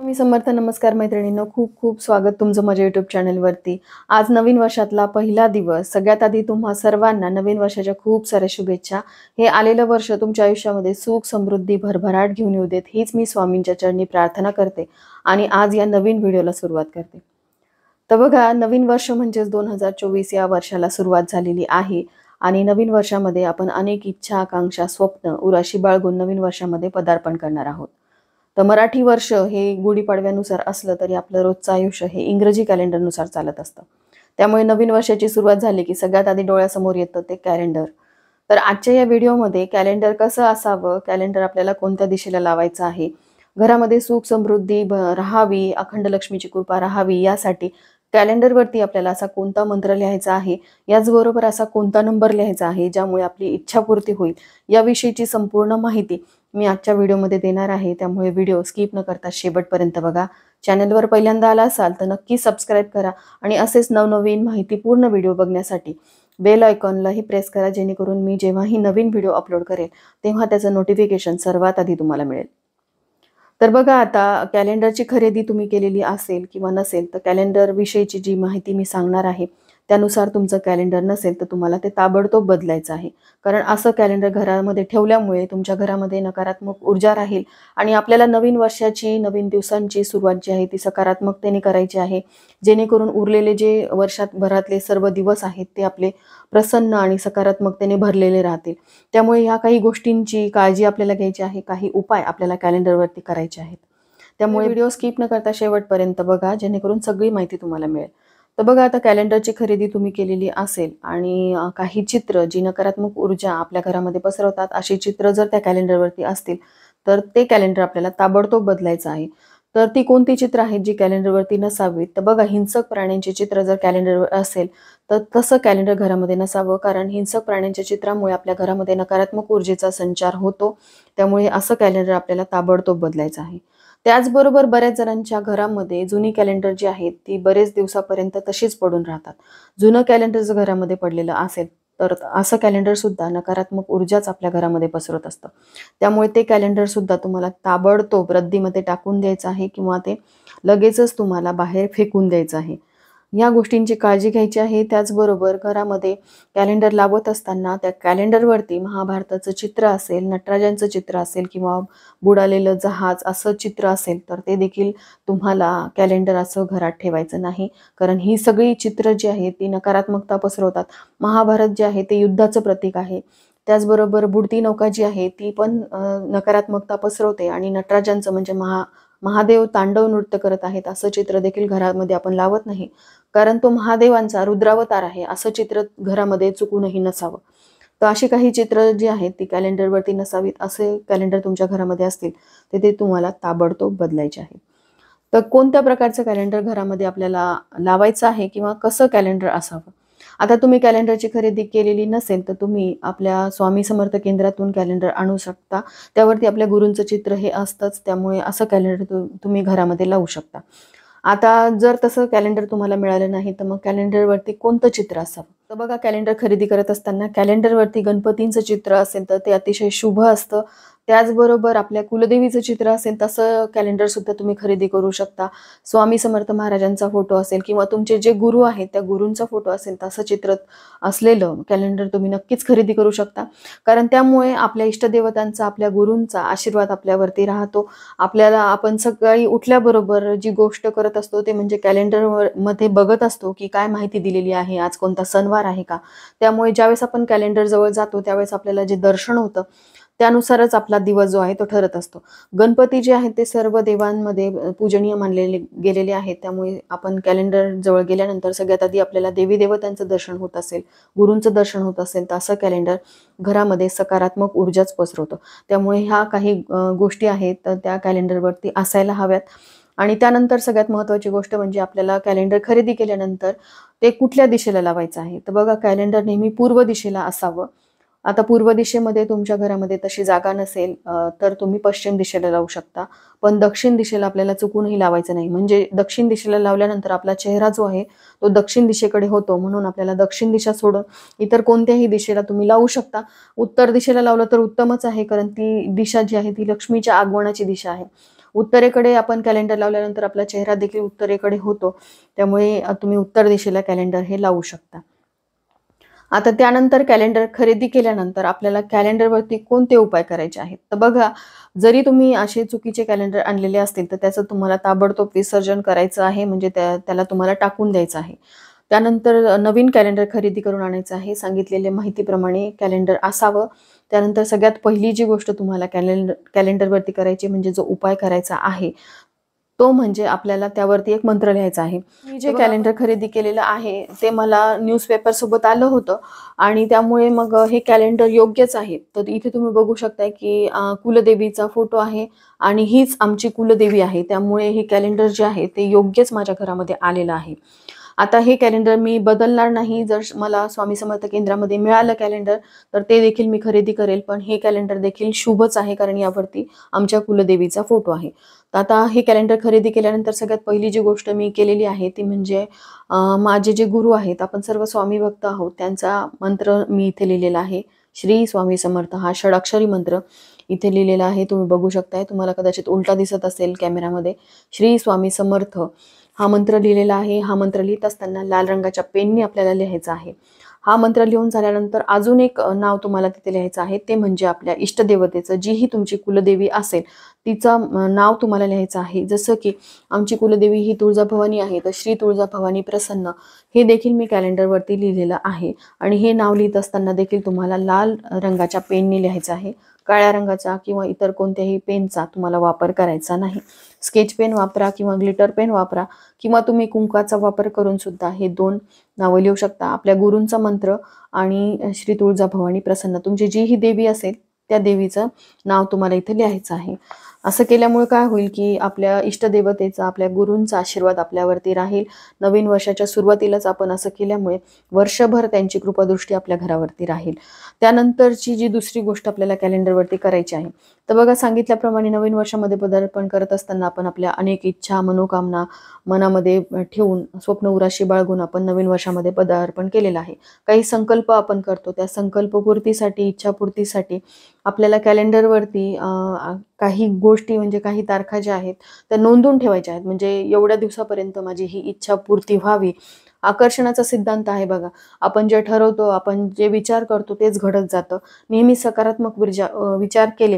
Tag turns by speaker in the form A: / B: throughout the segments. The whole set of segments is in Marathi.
A: स्वामी समर्थ. नमस्कार मैत्रिणींनो, खूप खूप स्वागत तुमचं माझ्या यूट्यूब चॅनलवरती. आज नवीन वर्षातला पहिला दिवस. सगळ्यात आधी तुम्हा सर्वांना नवीन वर्षाच्या खूप साऱ्या शुभेच्छा. हे आलेलं वर्ष तुमच्या आयुष्यामध्ये सुख समृद्धी भरभराट घेऊन येऊ देत, हीच मी स्वामींच्या चरणी प्रार्थना करते आणि आज या नवीन व्हिडिओला सुरुवात करते. तर बघा, नवीन वर्ष म्हणजेच 2024 या वर्षाला सुरुवात झालेली आहे आणि नवीन वर्षामध्ये आपण अनेक इच्छा, आकांक्षा, स्वप्न उराशी बाळगून नवीन वर्षामध्ये पदार्पण करणार आहोत. तर मराठी वर्ष हे गुढीपाडव्यानुसार असलं तरी आपलं रोजचं आयुष्य हे इंग्रजी कॅलेंडरनुसार चालत असतं. त्यामुळे नवीन वर्षाची सुरुवात झाली की सगळ्यात आधी डोळ्यासमोर येतं ते कॅलेंडर. तर आजच्या या व्हिडिओमध्ये कॅलेंडर कसं असावं, कॅलेंडर आपल्याला कोणत्या दिशेला लावायचं आहे, घरामध्ये सुख समृद्धी राहावी, अखंड लक्ष्मीची कृपा राहावी, यासाठी कॅलेंडरवरती आपल्याला असा कोणता मंत्र लिहायचा आहे, याचबरोबर असा कोणता नंबर लिहायचा आहे ज्यामुळे आपली इच्छापूर्ती होईल, याविषयीची संपूर्ण माहिती मी आजच्या व्हिडिओमध्ये देणार आहे. त्यामुळे व्हिडिओ स्किप न करता शेवटपर्यंत बघा. चॅनलवर पहिल्यांदा आला असाल तर नक्की सबस्क्राईब करा आणि असेच नवनवीन माहितीपूर्ण व्हिडिओ बघण्यासाठी बेल आयकॉनलाही प्रेस करा, जेणेकरून मी जेव्हाही नवीन व्हिडिओ अपलोड करेल तेव्हा त्याचं नोटिफिकेशन सर्वात आधी तुम्हाला मिळेल. तर बघा, आता कॅलेंडरची खरेदी तुम्ही केलेली असेल किंवा नसेल तर कॅलेंडर विषयीची जी माहिती मी सांगणार आहे त्यानुसार तुमचं कॅलेंडर नसेल तर तुम्हाला ते ताबडतोब बदलायचं आहे. कारण असं कॅलेंडर घरामध्ये ठेवल्यामुळे तुमच्या घरामध्ये नकारात्मक ऊर्जा राहील आणि आपल्याला नवीन वर्षाची, नवीन दिवसांची सुरुवात जी आहे ती सकारात्मकतेने करायची आहे, जेणेकरून उरलेले जे वर्षात भरातले सर्व दिवस आहेत ते आपले प्रसन्न आणि सकारात्मकतेने भरलेले राहतील. त्यामुळे ह्या काही गोष्टींची काळजी आपल्याला घ्यायची आहे, काही उपाय आपल्याला कॅलेंडरवरती करायचे आहेत. त्यामुळे व्हिडिओ स्किप न करता शेवटपर्यंत बघा, जेणेकरून सगळी माहिती तुम्हाला मिळेल. तर बघा, आता कॅलेंडरची खरेदी तुम्ही केलेली असेल आणि काही चित्र जी नकारात्मक ऊर्जा आपल्या घरामध्ये पसरवतात अशी चित्र जर त्या कॅलेंडरवरती असतील तर ते कॅलेंडर आपल्याला ताबडतोब बदलायचं आहे. तर ती कोणती चित्र आहेत जी कॅलेंडरवरती नसावीत? तर बघा, हिंसक प्राण्यांची चित्र जर कॅलेंडरवर असेल तर तसं कॅलेंडर घरामध्ये नसावं, कारण हिंसक प्राण्यांच्या चित्रामुळे आपल्या घरामध्ये नकारात्मक ऊर्जेचा संचार होतो. त्यामुळे असं कॅलेंडर आपल्याला ताबडतोब बदलायचं आहे. त्याचबरोबर बऱ्याच जणांच्या घरामध्ये जुनी कॅलेंडर जी आहेत ती बरेच दिवसापर्यंत तशीच पडून राहतात. जुनं कॅलेंडर जर घरामध्ये पडलेलं असेल तर असं कॅलेंडर सुद्धा नकारात्मक ऊर्जाच आपल्या घरामध्ये पसरत असतं. त्यामुळे ते कॅलेंडर सुद्धा तुम्हाला ताबडतोब रद्दीमध्ये टाकून द्यायचं आहे किंवा ते लगेचच तुम्हाला बाहेर फेकून द्यायचं आहे. या गोष्टींची काळजी घ्यायची आहे. त्याचबरोबर घरामध्ये कॅलेंडर लावत असताना त्या कॅलेंडरवरती महाभारताचं चित्र असेल, नटराजांचं चित्र असेल किंवा बुडालेलं जहाज असं चित्र असेल तर ते देखील तुम्हाला कॅलेंडर असं घरात ठेवायचं नाही. कारण ही सगळी चित्र जी आहेत ती नकारात्मकता पसरवतात. महाभारत जे आहे ते युद्धाचं प्रतीक आहे. त्याचबरोबर बुडती नौका जी आहे ती पण नकारात्मकता पसरवते आणि नटराजांचं म्हणजे महादेव तांडव नृत्य करत आहेत असं चित्र देखील घरामध्ये आपण लावत नाही. कारण तो महादेवांचा रुद्रावतार आहे असं चित्र घरामध्ये चुकूनही नसावं. तर अशी काही चित्र जी आहेत ती कॅलेंडरवरती नसावीत. असे कॅलेंडर तुमच्या घरामध्ये असतील तर ते तुम्हाला ताबडतोब बदलायचे आहे. तर कोणत्या प्रकारचं कॅलेंडर घरामध्ये आपल्याला लावायचं आहे किंवा कसं कॅलेंडर असावं? आता तुम्ही कॅलेंडरची खरेदी केलेली नसेल तर तुम्ही आपल्या स्वामी समर्थ केंद्रातून कॅलेंडर आणू शकता. त्यावरती आपल्या गुरूंचं चित्र हे असतंच, त्यामुळे असं कॅलेंडर तुम्ही घरामध्ये लावू शकता. आता जर तसं कॅलेंडर तुम्हाला मिळालं नाही तर मग कॅलेंडरवरती कोणतं चित्र असावं? तर बघा, कॅलेंडर खरेदी करत असताना कॅलेंडरवरती गणपतींचं चित्र असेल तर ते अतिशय शुभ असतं. त्याचबरोबर आपल्या कुलदेवीचं चित्र असेल तसं कॅलेंडर सुद्धा तुम्ही खरेदी करू शकता. स्वामी समर्थ महाराजांचा फोटो असेल किंवा तुमचे जे गुरु आहेत त्या गुरूंचा फोटो असेल तसं चित्र असलेलं कॅलेंडर तुम्ही नक्कीच खरेदी करू शकता. कारण त्यामुळे आपल्या इष्टदेवतांचा, आपल्या गुरूंचा आशीर्वाद आपल्यावरती राहतो. आपल्याला आपण सकाळी उठल्याबरोबर जी गोष्ट करत असतो ते म्हणजे कॅलेंडर मध्ये बघत असतो की काय माहिती दिलेली आहे, आज कोणता सणवार आहे का. त्यामुळे ज्यावेळेस आपण कॅलेंडर जवळ जातो त्यावेळेस आपल्याला जे दर्शन होतं त्यानुसारच आपला दिवस जो आहे तो ठरत असतो. गणपती जे आहेत ते सर्व देवांमध्ये पूजनीय मानलेले गेलेले आहेत. त्यामुळे आपण कॅलेंडर जवळ गेल्यानंतर सगळ्यात आधी आपल्याला देवी देवतांचं दर्शन होत असेल, गुरूंचं दर्शन होत असेल तर असं कॅलेंडर घरामध्ये सकारात्मक ऊर्जाच पसरवतं. त्यामुळे ह्या काही गोष्टी आहेत तर त्या कॅलेंडरवरती असायला हव्यात. आणि त्यानंतर सगळ्यात महत्त्वाची गोष्ट म्हणजे आपल्याला कॅलेंडर खरेदी केल्यानंतर ते कुठल्या दिशेला लावायचं आहे. तर बघा, कॅलेंडर नेहमी पूर्व दिशेला असावं. आता पूर्व दिशेमध्ये तुमच्या घरामध्ये तशी जागा नसेल तर तुम्ही पश्चिम दिशेला लावू शकता. पण दक्षिण दिशेला आपल्याला चुकूनही लावायचं नाही. म्हणजे दक्षिण दिशेला लावल्यानंतर आपला चेहरा जो आहे तो दक्षिण दिशेकडे होतो, म्हणून आपल्याला दक्षिण दिशा सोडून इतर कोणत्याही दिशेला तुम्ही लावू शकता. उत्तर दिशेला लावलं तर उत्तमच आहे, कारण ती दिशा जी आहे ती लक्ष्मीच्या आगमनाची दिशा आहे. उत्तरेकडे आपण कॅलेंडर लावल्यानंतर आपला चेहरा देखील उत्तरेकडे होतो, त्यामुळे तुम्ही उत्तर दिशेला कॅलेंडर हे लावू शकता. आता त्यानंतर कॅलेंडर खरेदी केल्यानंतर आपल्याला कॅलेंडरवरती कोणते उपाय करायचे आहेत? तर बघा, जरी तुम्ही असे चुकीचे कॅलेंडर आणलेले असतील तर त्याचं तुम्हाला ताबडतोब विसर्जन करायचं आहे, म्हणजे त्याला तुम्हाला टाकून द्यायचं आहे. त्यानंतर नवीन कॅलेंडर खरेदी करून आणायचं आहे. सांगितलेल्या माहितीप्रमाणे कॅलेंडर असावं. त्यानंतर सगळ्यात पहिली जी गोष्ट तुम्हाला कॅलेंडरवरती करायची, म्हणजे जो उपाय करायचा आहे, तो म्हणजे आपल्याला त्यावरती एक मंत्र लिहायचा आहे. मी जे कॅलेंडर खरेदी केलेलं आहे ते मला न्यूजपेपर सोबत आलं होतं आणि त्यामुळे मग हे कॅलेंडर योग्यच आहे. तर इथे तुम्ही बघू शकताय की कुलदेवीचा फोटो आहे आणि हीच आमची कुलदेवी आहे. त्यामुळे हे कॅलेंडर जे आहे ते योग्यच माझ्या घरामध्ये आलेलं आहे. आता हे कॅलेंडर मी बदलणार नाही. जर मला स्वामी समर्थ केंद्रामध्ये मिळालं कॅलेंडर तर ते देखील मी खरेदी करेल, पण हे कॅलेंडर देखील शुभच आहे, कारण यावरती आमच्या कुलदेवीचा फोटो आहे. तर आता हे कॅलेंडर खरेदी केल्यानंतर सगळ्यात पहिली जी गोष्ट मी केलेली आहे ती म्हणजे माझे जे गुरु आहेत, आपण सर्व स्वामी भक्त आहोत, त्यांचा मंत्र मी इथे लिहिलेला आहे. श्री स्वामी समर्थ हा षडाक्षरी मंत्र इथे लिहिलेला आहे. तुम्ही बघू शकताय, तुम्हाला कदाचित उलटा दिसत असेल कॅमेरामध्ये. श्री स्वामी समर्थ हा मंत्र लिहिलेला आहे. हा मंत्र लिहित असताना लाल रंगाच्या पेनने आपल्याला लिहायचा आहे. हा मंत्र लिहून झाल्यानंतर अजून एक नाव तुम्हाला तिथे लिहायचं आहे, ते म्हणजे आपल्या इष्टदेवतेचं, जी ही तुमची कुलदेवी असेल तिचं नाव तुम्हाला लिहायचं आहे. जसं की आमची कुलदेवी ही तुळजाभवानी आहे, तर श्री तुळजाभवानी प्रसन्न हे देखील मी कॅलेंडरवरती लिहिलेलं आहे. आणि हे नाव लिहित असताना देखील तुम्हाला लाल रंगाच्या पेनने लिहायचं आहे. काळ्या रंगाचा किंवा इतर कोणत्याही पेनचा तुम्हाला वापर करायचा नाही. स्केच पेन वापरा किंवा ग्लिटर पेन वापरा किंवा तुम्ही कुंकाचा वापर करून सुद्धा हे 2 नावं लिहू शकता. आपल्या गुरूंचा मंत्र आणि श्री तुळजाभवानी प्रसन्न, तुमची जी ही देवी असेल त्या देवीचं नाव तुम्हाला इथे लिहायचं आहे. असं केल्यामुळे काय होईल की आपल्या इष्टदेवतेचा, आपल्या गुरूंचा आशीर्वाद आपल्यावरती राहील. नवीन वर्षाच्या सुरुवातीलाच आपण असं केल्यामुळे वर्षभर त्यांची कृपादृष्टी आपल्या घरावरती राहील. त्यानंतरची जी दुसरी गोष्ट आपल्याला कॅलेंडरवरती करायची आहे, तर बघा, सांगितल्याप्रमाणे नवीन वर्षामध्ये पदार्पण करत असताना आपण आपल्या अनेक इच्छा, मनोकामना मनामध्ये ठेवून, स्वप्न उराशी बाळगून आपण नवीन वर्षामध्ये पदार्पण केलेलं आहे. काही संकल्प आपण करतो, त्या संकल्पपूर्तीसाठी, इच्छापूर्तीसाठी आपल्याला कॅलेंडरवरती काही गोष्टी, म्हणजे काही तारखा ज्या आहेत त्या नोंदवून ठेवायच्या आहेत. म्हणजे एवढ्या दिवसापर्यंत माझी ही इच्छा पूर्ती व्हावी. आकर्षणाचा सिद्धांत आहे बघा. आपण जे ठरवतो, आपण जे विचार करतो तेच घडत जातं. नेहमी सकारात्मक विचार केले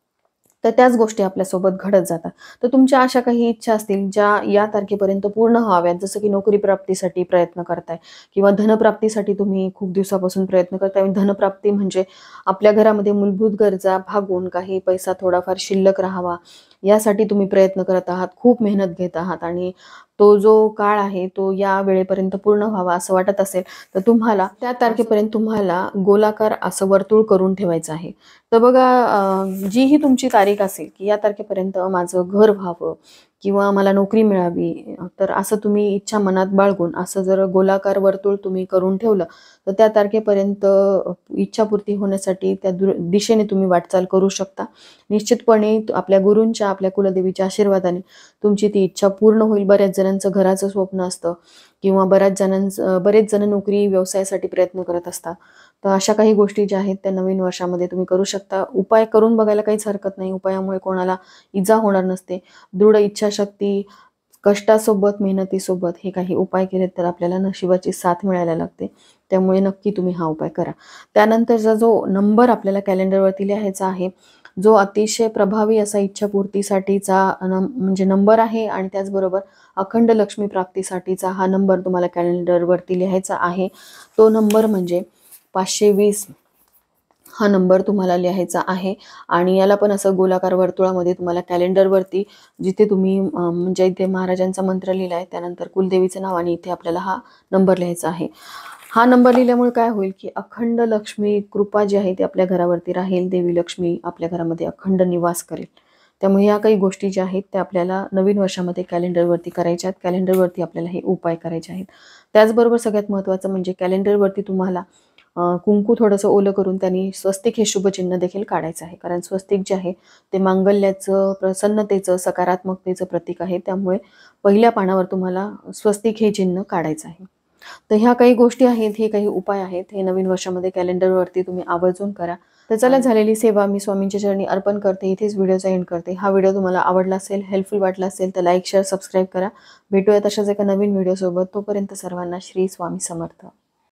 A: तर त्याच गोष्टी आपल्यासोबत घडत जातात. तर तुमच्या अशा काही इच्छा असतील ज्या या तारखेपर्यंत पूर्ण व्हाव्यात, जसं की नोकरी प्राप्तीसाठी प्रयत्न करताय किंवा धनप्राप्तीसाठी तुम्ही खूप दिवसापासून प्रयत्न करताय. धनप्राप्ती म्हणजे आपल्या घरामध्ये मूलभूत गरजा भागून काही पैसा थोडाफार शिल्लक राहावा, यासाठी तुम्ही प्रयत्न करत आहात, खूप मेहनत घेत आहात आणि तो जो काळ आहे तो या वेळेपर्यंत पूर्ण व्हावा असं वाटत असेल तर तुम्हाला त्या तारखेपर्यंत तुम्हाला गोलाकार असं वर्तुळ करून ठेवायचं आहे. तर बघा, जी ही तुमची तारीख असेल की या तारखेपर्यंत माझं घर व्हावं किंवा मला नोकरी मिळावी, तर असं तुम्ही इच्छा मनात बाळगून असं जर गोलाकार वर्तुळ तुम्ही करून ठेवलं तर त्या तारखेपर्यंत इच्छापूर्ती होण्यासाठी त्या दिशेने तुम्ही वाटचाल करू शकता. निश्चितपणे आपल्या गुरूंच्या, आपल्या कुलदेवीच्या आशीर्वादाने तुमची ती इच्छा पूर्ण होईल. बऱ्याच जणांचं घराचं स्वप्न असतं किंवा बरेच जण नोकरी व्यवसायासाठी प्रयत्न करत असतात. तर अशा काही गोष्टी ज्या आहेत त्या नवीन वर्षामध्ये तुम्ही करू शकता. उपाय करून बघायला काहीच हरकत नाही. उपायामुळे कोणाला इजा होणार नसते. दृढ इच्छाशक्ती, कष्टासोबत, मेहनतीसोबत हे काही उपाय केलेत तर आपल्याला नशिबाची साथ मिळायला लागते. त्यामुळे नक्की तुम्ही हा उपाय करा. त्यानंतरचा जो नंबर आपल्याला कॅलेंडरवरती लिहायचा आहे, जो अतिशय प्रभावी असा इच्छापूर्तीसाठीचा म्हणजे नंबर आहे आणि त्याचबरोबर अखंड लक्ष्मी प्राप्तीसाठीचा हा नंबर तुम्हाला कॅलेंडरवरती लिहायचा आहे. तो नंबर म्हणजे 520 हा नंबर तुम्हाला लिहायचा आहे. आणि याला पण असं गोलाकार वर्तुळामध्ये तुम्हाला कॅलेंडरवरती, जिथे तुम्ही म्हणजे इथे महाराजांचा मंत्र लिहिला आहे, त्यानंतर कुलदेवीचं नाव आणि इथे आपल्याला हा नंबर लिहायचा आहे. हा नंबर लिहिल्यामुळे काय होईल की अखंड लक्ष्मी कृपा जी आहे ती आपल्या घरावरती राहील. देवी लक्ष्मी आपल्या घरामध्ये अखंड निवास करेल. त्यामुळे या काही गोष्टी ज्या आहेत त्या आपल्याला नवीन वर्षामध्ये कॅलेंडरवरती करायच्या आहेत. कॅलेंडरवरती आपल्याला हे उपाय करायचे आहेत. त्याचबरोबर सगळ्यात महत्त्वाचं म्हणजे कॅलेंडरवरती तुम्हाला कुंकू थोडंसं ओलं करून त्यांनी स्वस्तिक हे शुभचिन्ह देखील काढायचं आहे. कारण स्वस्तिक जे आहे ते मांगल्याचं, प्रसन्नतेचं, सकारात्मकतेचं प्रतीक आहे. त्यामुळे पहिल्या पानावर तुम्हाला स्वस्तिक हे चिन्ह काढायचं आहे. तर ह्या काही गोष्टी आहेत, हे काही उपाय आहेत, हे नवीन वर्षामध्ये कॅलेंडरवरती तुम्ही आवर्जून करा. तर चला, झालेली सेवा मी स्वामींच्या चरणी अर्पण करते. इथेच व्हिडिओचा एंड करते. हा व्हिडिओ तुम्हाला आवडला असेल, हेल्पफुल वाटला असेल तर लाईक, शेअर, सबस्क्राईब करा. भेटूया तशाच एका नवीन व्हिडिओ सोबत. तोपर्यंत सर्वांना श्री स्वामी समर्थ.